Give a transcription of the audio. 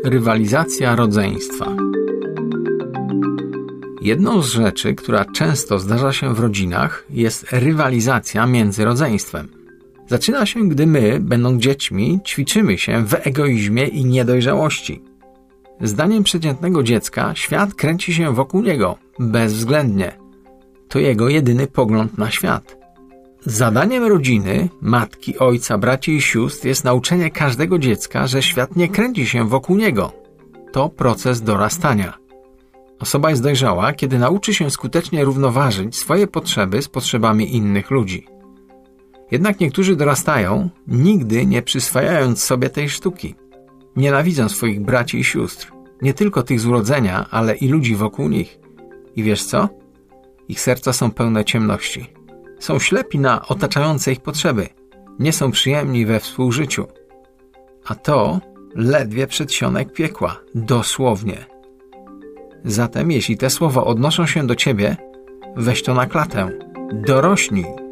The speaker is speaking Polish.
Rywalizacja rodzeństwa. Jedną z rzeczy, która często zdarza się w rodzinach, jest rywalizacja między rodzeństwem. Zaczyna się, gdy my, będąc dziećmi, ćwiczymy się w egoizmie i niedojrzałości. Zdaniem przeciętnego dziecka świat kręci się wokół niego, bezwzględnie. To jego jedyny pogląd na świat. Zadaniem rodziny, matki, ojca, braci i sióstr jest nauczenie każdego dziecka, że świat nie kręci się wokół niego. To proces dorastania. Osoba jest dojrzała, kiedy nauczy się skutecznie równoważyć swoje potrzeby z potrzebami innych ludzi. Jednak niektórzy dorastają, nigdy nie przyswajając sobie tej sztuki. Nienawidzą swoich braci i sióstr, nie tylko tych z urodzenia, ale i ludzi wokół nich. I wiesz co? Ich serca są pełne ciemności. Są ślepi na otaczające ich potrzeby. Nie są przyjemni we współżyciu. A to ledwie przedsionek piekła. Dosłownie. Zatem, jeśli te słowa odnoszą się do ciebie, weź to na klatę. Dorośnij.